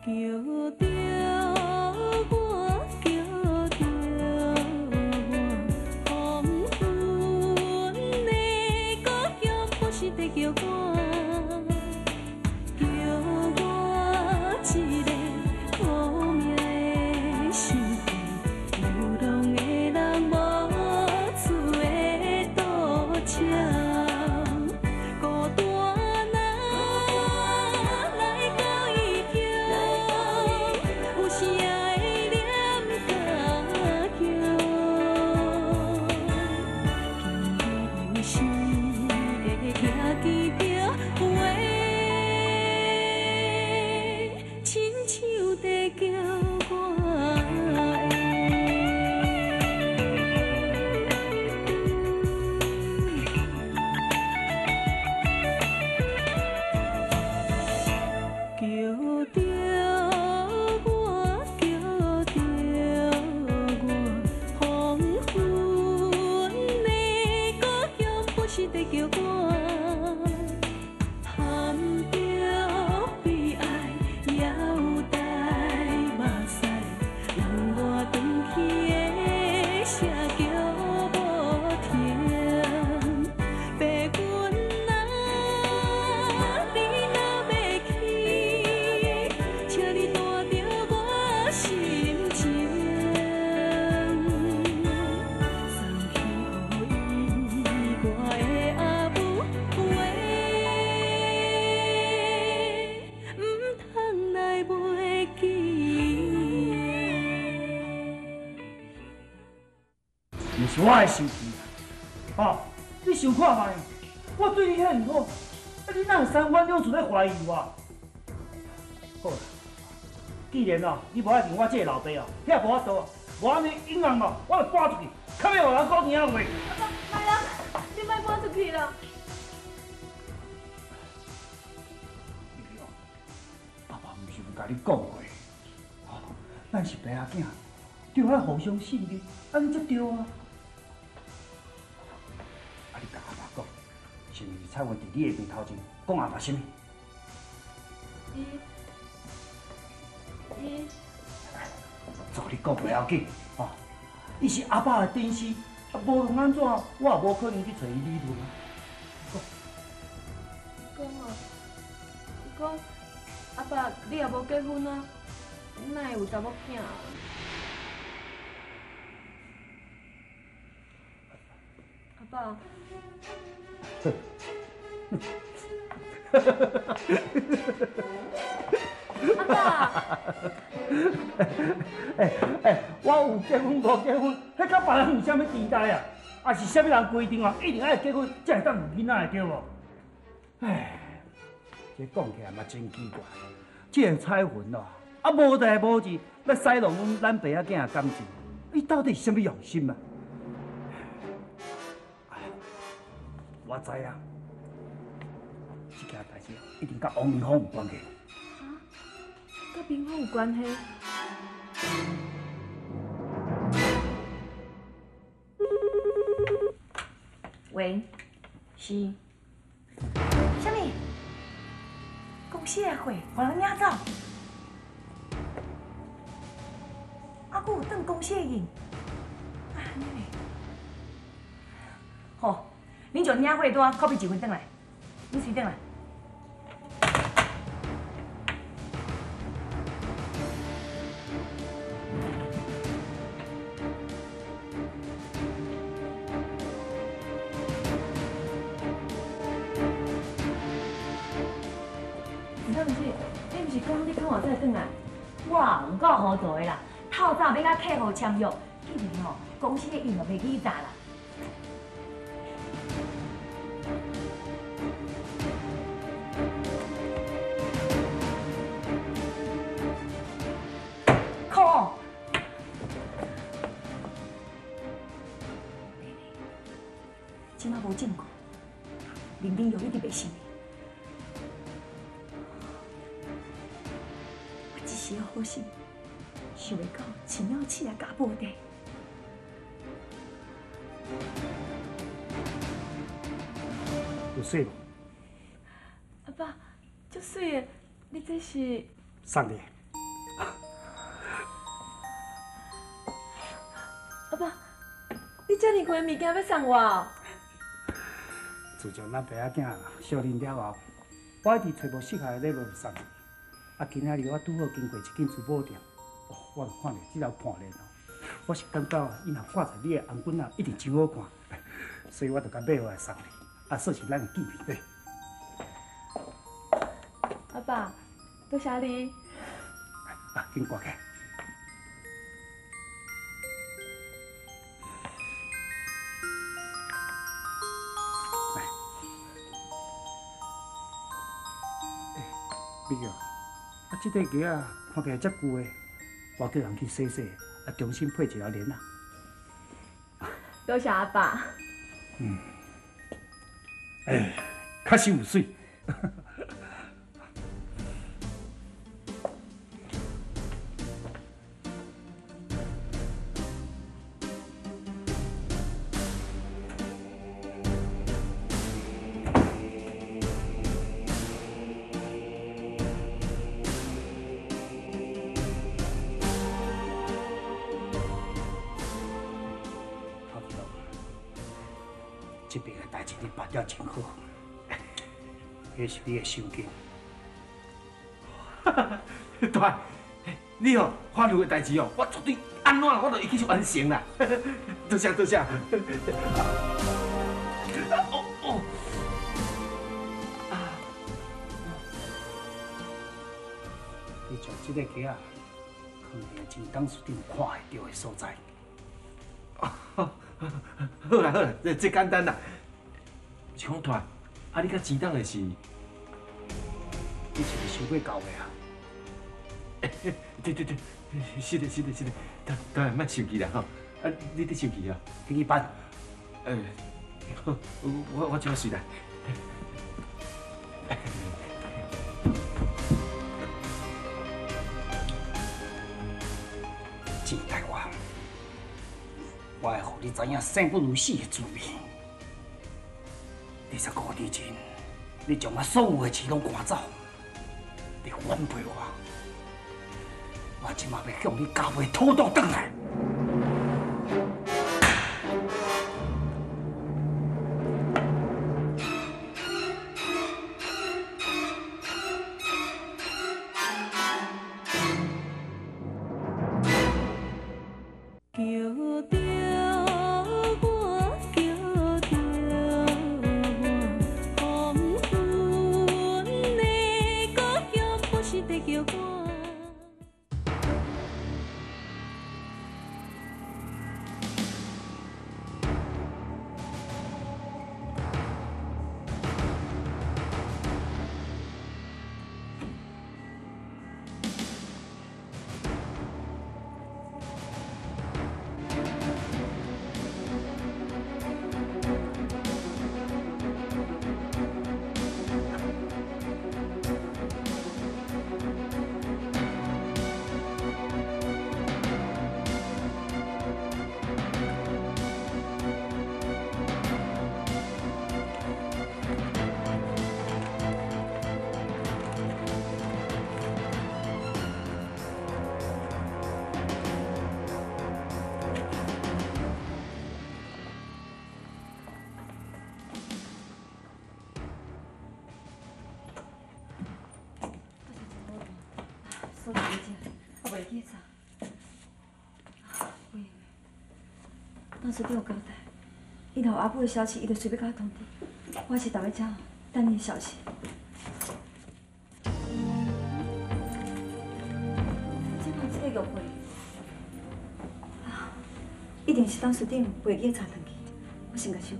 着我，叫着我，黄昏的故乡不是在叫我，叫我一个无名的心肺，流浪的人无厝的渡车。 是我的生气啊！哦，你想看卖？我对你遐尼好，你哪会三番两次咧怀疑我？好啦，既然哦，你无爱听我这个老爸哦，遐无法度啊，无安尼永远哦，我就搬出去，较要互人讲听话。 阿爸，来啦，你莫搬出去啦！ 爸爸毋是有甲你讲过，哦，咱是爸仔囝，就爱互相信任，安尼才对啊。 啊！你甲阿爸讲，是毋是蔡文伫你的面头前讲阿爸什么？ 伊， 做你讲袂要紧，哦，伊是阿爸的顶司，啊，无论安怎，我也无可能去找伊理论啊。 伊讲阿爸，你也无结婚啊，哪会有查某囝？阿爸。 阿爸， 我有结婚无结婚，迄甲别人有啥物期待啊？啊是啥物人规定哦，一定爱结婚才会当有囡仔的对无？哎，这讲起来嘛真奇怪，这个彩云哦，啊无代无志，要使弄咱爸仔囝的感情，伊到底是啥物用心啊？我知影。 这件代志一定甲王明芳有关系。 啊，甲明芳有关系？ 喂，是。啥物？公司的会，互人领走。啊，佫有转公司的人。啊，安尼嘞。好，恁就领会单 copy 一份转来，你随转来。 哇，唔够好做的啦！透早要甲客户签约，今年哦，公司的运就袂起炸啦。靠！即马无证据，林炳佑一直袂信。 一时好心，想袂到钱了起来甲无地。 有水无？ 阿爸，足水的，你这是？ 送你。 阿爸，你遮尔贵物件要送我哦？ 自从咱爸仔囝小人了后，我一直找无适合的礼物送伊。啊，今仔日我拄好经过一间珠宝店，我就看到这条盘链哦，我是感觉伊若挂在你的红棍仔，一定真好看，所以我就甲买回来送你。啊，算是咱的纪念品。 阿爸，多谢你。 啊，紧挂起来。美玉，啊，这块鞋啊，看起来遮旧的，我叫人去洗洗，啊，重新配一条链啊。 多谢阿爸。 哎，确实有水。这边的代志你办了真好，迄是你的手机。 大，你哦，法律的代志哦，我绝对安怎我都会去完成啦。多谢多谢。 你将这个鞋啊，放在真当书顶看会到的所在。 好啦好啦，这简单啦。是讲大，啊你较值当的是， 你是不是想过交的啊？ 对，是的，当然莫生气啦吼。啊，你生气啊？ 第一班。 好，我这样随啦。 钱台我会让你知影生不如死的滋味。25年前，你将我所有的钱拢赶走，你反背我，我即马要向你交回土豆转来。 所以我袂记查。喂，当时对我交代，伊若有阿母的消息，伊就随便甲我通知。我是等在遮，等你的消息。今晚这个约会，一定是当时顶袂记查登记。我先甲收起。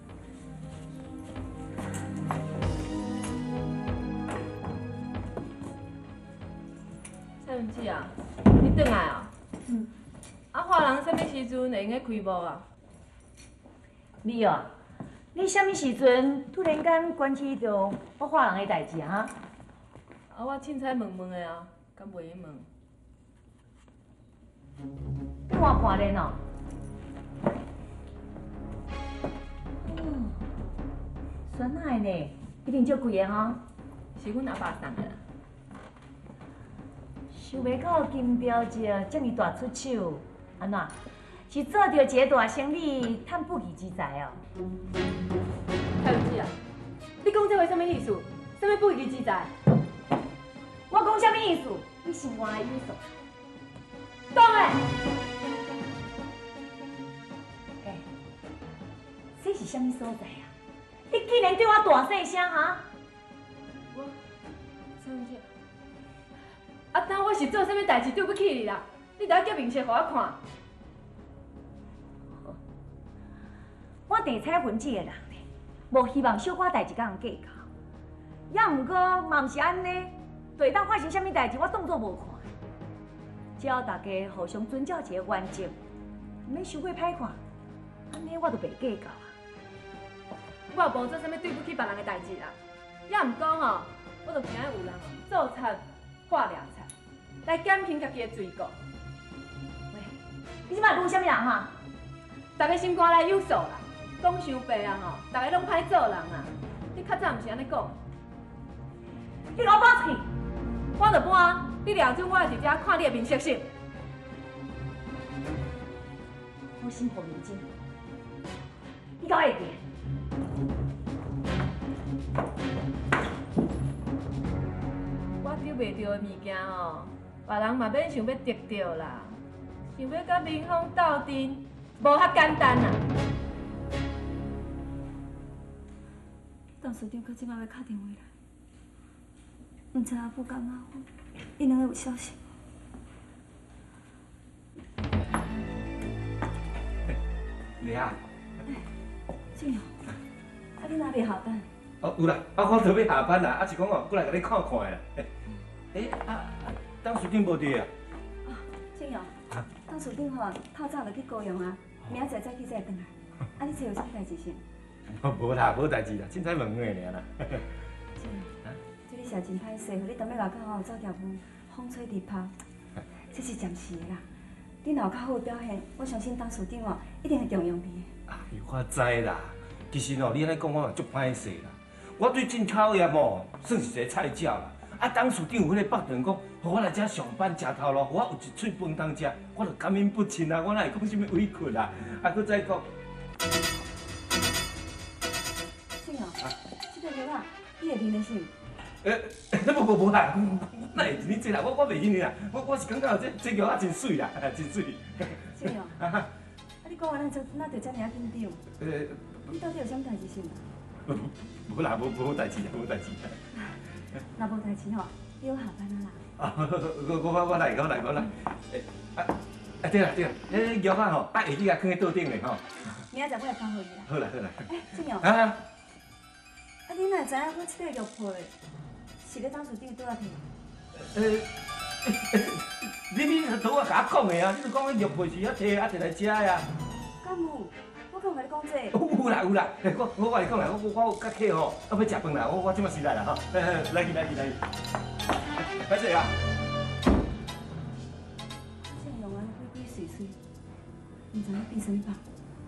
蔡文姊啊，你转来啊？啊，华人什么时阵会用个开幕啊？ 你哦，你什么时阵突然间关起着我华人的代志啊？ 啊，我凊彩问问的啊，敢袂用问？ 你换盘链哦？酸奶呢？一定足贵的吼。 是阮阿爸送的。 想袂到金标节遮尔大出手，安怎？ 是做着一个大生意，赚不义之财哦。 蔡文姐啊，你讲这话什么意思？什么不义之财？ 我讲什么意思？你心肝的意思。 讲诶！ 哎，这是什么所在啊？你竟然对我大细声哈？ 我，蔡文姐，啊，当我是做什么代志对不起你啦？你得叫面色给我看。 我地彩分这个人呢，无希望小可代志甲人计较。也毋过嘛毋是安尼，就会当发生什么代志，我当作无看。只要大家互相遵照一个原则，毋免伤过歹看，安尼我就袂计较啊。 我也无做什么对不起别人的代志啦。也毋讲哦，我就惊有人做贼破良菜，来减轻家己的罪过。 喂，你即摆讲什么人哈？ 大家心肝内有数啦，讲伤白人哦，大家拢歹做人啦。你较早毋是安尼讲？ 你给我搬出去！ 我就搬，你抓准我会直接看你的面色性。 我心抱面筋，你搞会记？ 我得袂到的物件哦，别人嘛免想要得到啦，想要甲民风斗阵，无遐简单啦。 董事长，佮即摆要打电话来，毋知阿母甲阿虎，伊两个有消息。 丽啊， 静瑶，啊你哪袂下班？ 哦有啦，我准备下班啦，是讲哦，过来甲你看看的啦。董事长无伫啊？ 静瑶，董事长吼透早就去高雄啊，明仔载早起再回来。啊你这有啥代志先？ 无啦，无代志啦，凊彩问问尔啦。 静瑶，这你实真歹势，互你当尾外口吼走条风，风吹日晒，这是暂时的啦。你若有较好的表现，我相信董事长哦一定会重用你的。 我知啦，其实哦，你安尼讲我嘛足歹势啦。我对进口业哦，算是一个菜鸟啦。董事长有迄个北顿讲，互我来遮上班食头路，我有一嘴饭当食，我就感恩不尽啊！我哪会讲什么委屈啦？搁再讲。 静瑶，这个药啊，你会啉的是？ 无啦，哪会你这啦？我袂认你啦，我是感觉这药啊真水啦，真水。 静瑶，啊你讲完那就遮尔啊紧张？你到底有啥代志是吗？ 无啦，无代志啦，无代志。 若无代志吼，你好下班啊啦。 我来。对啦，迄药啊吼，下日啊放喺桌顶咧吼。 明仔载我来交互伊啦。 好啦。 静瑶， 啊， 你哪会知影我这个药配是咧董事长拄仔摕？ 你拄啊甲我讲的啊，你就讲迄药配是遐摕摕来食呀。 敢有？我敢有甲你讲这？ 有啦，我甲你讲啦，我有甲客吼，要食饭啦，我即马时来啦吼，来去，歹势啊。 这样安尼鬼鬼祟祟，唔知影变什么吧？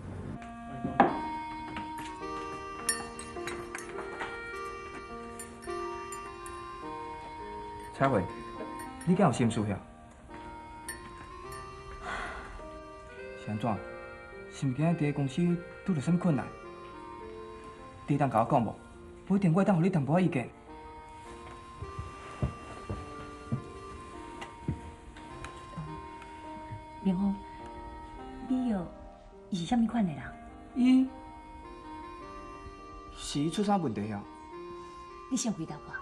彩慧，你敢有心事呀？是安怎？是毋惊伫公司拄着什么困难？你当甲我讲无？不一定我会当互你淡薄仔意见。 明峰，你有是啥物款的人？ 伊是伊出啥问题啊？ 你先回答我。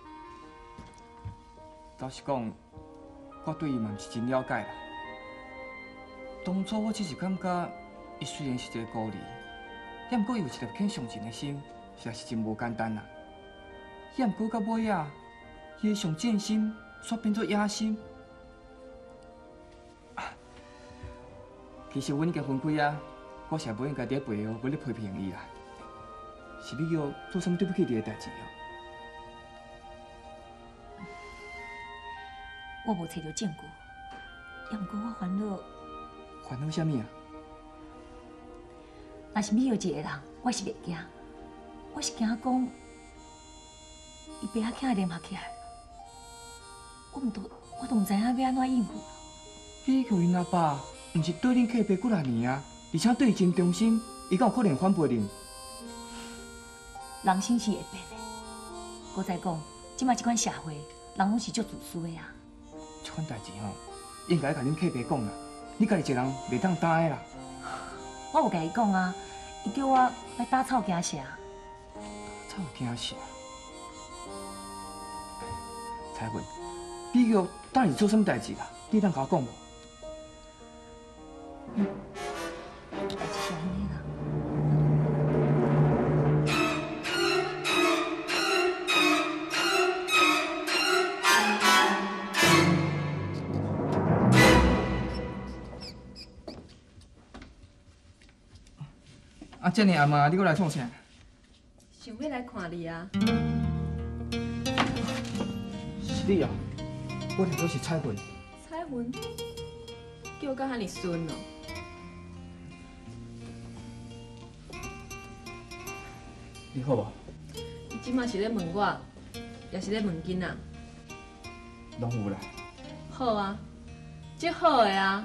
老实讲，我对伊嘛毋是真了解啦。当初我只是感觉，伊虽然是一个孤儿，也毋过伊有一颗肯上进的心，实在是真无简单啦。也毋过到尾啊，伊的上进心煞变做野心。其实阮已经分开啊，我是无应该伫背后为了批评伊啦，是你叫我做什么对不起你的代志啊？ 我无找到证据，也毋过我烦恼。 烦恼啥物啊？ 若是美有一个人，我是袂惊，我是惊讲伊爸仔囝联合起来，我都毋知影要安怎应付。 你叫因阿爸毋是对恁客爸几啊年啊，而且对伊真忠心，伊敢有可能反背恁？ 人心是会变的。我再讲，即摆即款社会，人拢是足自私的啊。 这款代志吼，应该甲恁客爸讲啦。你家己一人袂当担的啦。 我有甲伊讲啊，伊叫我来打草惊蛇。 草惊蛇。彩云，比玉当是做什么代志啦？你当甲我讲无？ 代志是安尼啦。 啊，这呢阿妈，你搁来创啥？ 想要来看你啊！ 是你啊？我听到是彩云。 彩云，叫到遐尼顺哦。 你好无？ 伊即马是咧问我，也是咧问囡仔。 拢有啦。 好啊，足好的啊。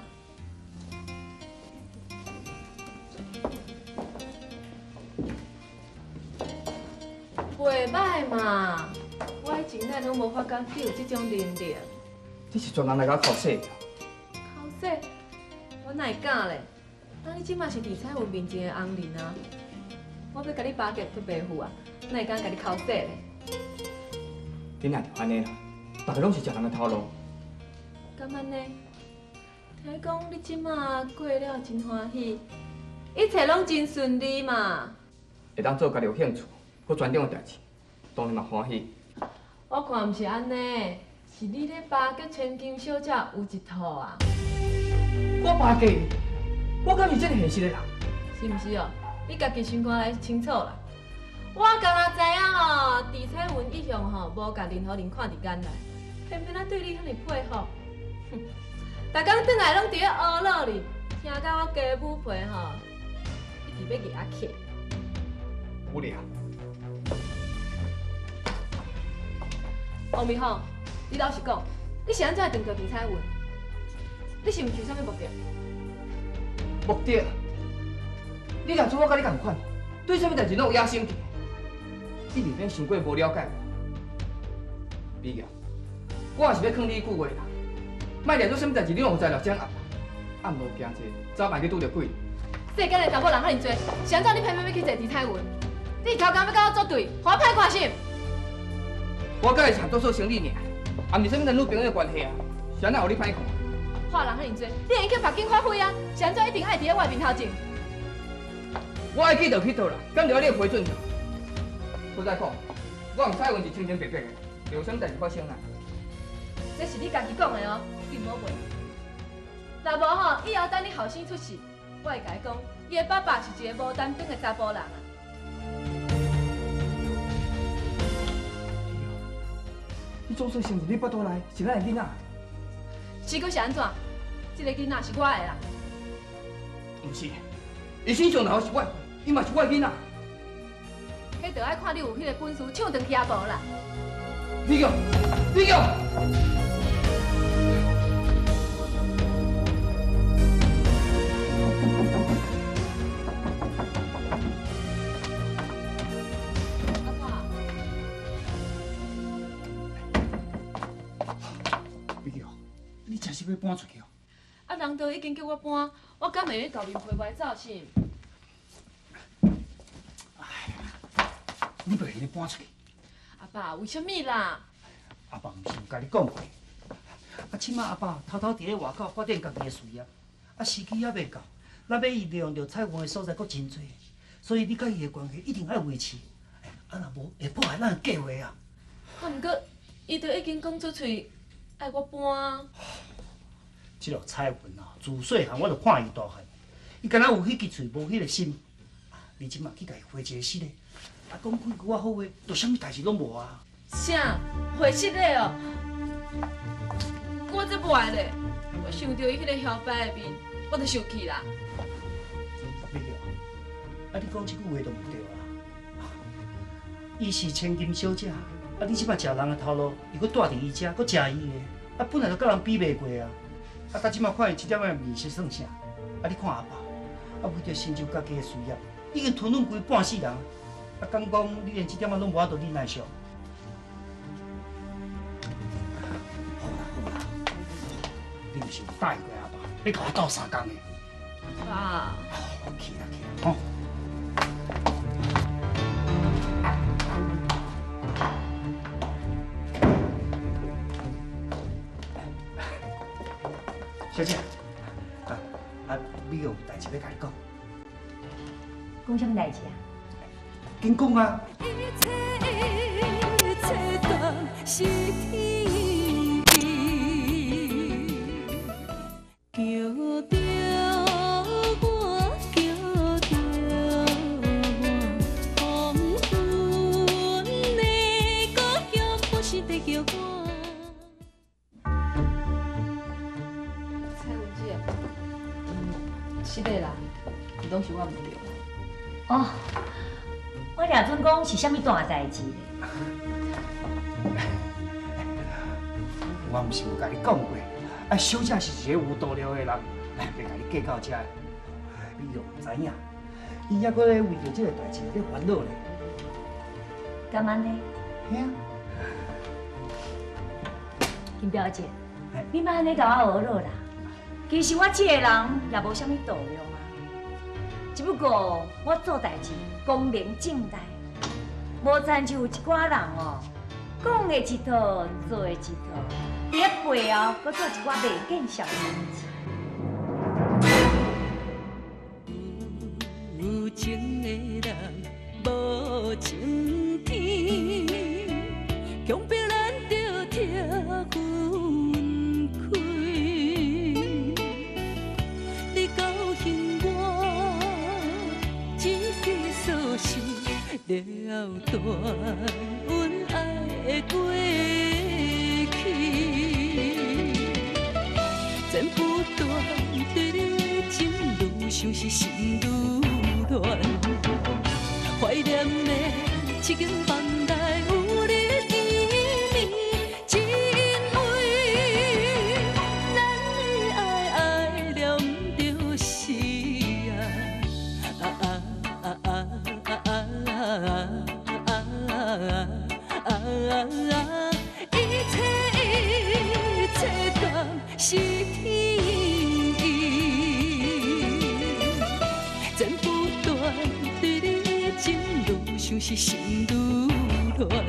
袂歹嘛，我以前咱拢无发觉你有即种能力。 你是专人来甲考试的？ 考试，我哪会敢咧？那你即马是伫彩云面前的红人啊！我要甲你巴结做爸父啊，哪会敢甲你考试咧？ 你若就安尼啦，大家拢是食人的头路。 敢安尼？听讲你即马过了真欢喜，一切拢真顺利嘛。 会当做家己有兴趣、搁专长的代志，当然嘛欢喜。 我看毋是安尼，是你咧巴结千金小姐有一套啊！ 我巴结，我敢是这个现实的人？ 是毋是哦？你家己先看来清楚啦。我敢若知影哦，伫彩云一向吼无甲任何人看伫眼内，偏偏对你遐尼配合，哼！逐工转来拢伫咧咾闹哩，听到我家母陪吼，一直要举起。 无聊。 王明浩，你老实讲，你是安怎会撞到李彩云？你是毋是有啥物目的？ 目的？你若做我甲你共款，对啥物代志拢有野心去，你未免想过无了解我。比较，我也是要劝你一句话啦，莫掠做啥物代志，你拢有材料掌握啦。暗无行济，早晚去拄着鬼。 世间的查某人遐尼多，是安怎你偏偏要去坐李彩云？你是头家要甲我作对，互我歹看心？ 我甲伊是合作做生意尔，也毋是啥物男女朋友的关系啊，是安怎互你歹看？ 话人遐尼多，你会去别间发挥啊？是安怎一定爱伫咧外面头前？ 我爱去就去倒啦，敢着你的批准？我再讲，我同彩云是清清白白的，有啥物代志发生啦？ 这是你家己讲的哦，并无袂。若无吼，以后等你后生出世，我会甲伊讲，伊的爸爸是一个无担当的查甫人啊。 你总算相信你腹肚内是咱的囡仔？ 是搁是安怎？这个囡仔是我的啦。 毋是，伊身上头是我的，伊嘛是我的囡仔。 迄着爱看你有迄个本事，抢断去也无啦。 李玉，李玉。 你真是要搬出去哦？ 啊，人都已经叫我搬，我敢会去搞面陪袂走是？ 你袂让你搬出去？ 阿爸，为什么啦？ 阿爸毋是有甲你讲过？啊，即马阿爸偷偷伫咧外口发展家己的事业，啊，时机还袂到，咱要利用着彩云的所在阁真多，所以你甲伊的关系一定要维持。啊，若无会破坏咱的计划啊！ 啊，毋过伊都已经讲出嘴，爱我搬。 即个彩云啊，自细汉我就看伊大汉，伊敢若有迄支嘴，无迄个心。你即马去甲伊回一个失礼，啊，讲几句好话，就啥物代志拢无啊！ 啥？回失礼哦？我这坏咧，我想到伊迄个嚣摆的面，我就生气啦。 你叫，啊，你讲即句话就毋对啊！伊是千金小姐，啊，你即摆食人的头路，又搁住伫伊遮，搁食伊的，啊，本来就甲人比袂过啊！ 啊，到即马看伊即点仔面色算啥？啊，你看阿爸，啊，为着成就家己的事业，已经吞忍规半世人，啊，敢讲你连即点仔拢无法度忍耐上？好啦，你毋是有答应过阿爸，要甲我斗3工的？ 爸， 好，去啦，吼。小姐，美有代志要甲你讲。 讲什么代志啊？ 紧讲啊！ 一切当是天意，叫着我，叫着我，风云的故乡不是在叫我。 蔡文姐，是的啦，拢是我唔对。 哦，我俩准讲是啥物大代志咧？ 我毋是有甲你讲过，啊，小姐是一个有度量的人，要甲你嫁到遮，你又唔知影，伊还阁咧为着这个代志咧烦恼咧。 干嘛呢？ 嘿啊， 金表姐，你莫安尼甲我学了啦。其实我这个人也无啥物度量啊，只不过我做代志公平正大，无亲像有一寡人哦，讲的一套，做的一套，伫咧背后搁做一寡袂见效的代志。 有情的人无情天，强迫咱着听分开。你高兴我，一个锁匙了断阮爱的过去，剪不断对你的情愈想是心愈乱，怀念的一间房内有你甜蜜真味，咱爱念着是一切当是天意，剪不断对你的情愈想是心愈乱，